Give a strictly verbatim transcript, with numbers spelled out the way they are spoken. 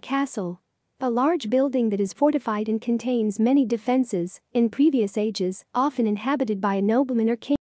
castle. A large building that is fortified and contains many defenses, in previous ages, often inhabited by a nobleman or king.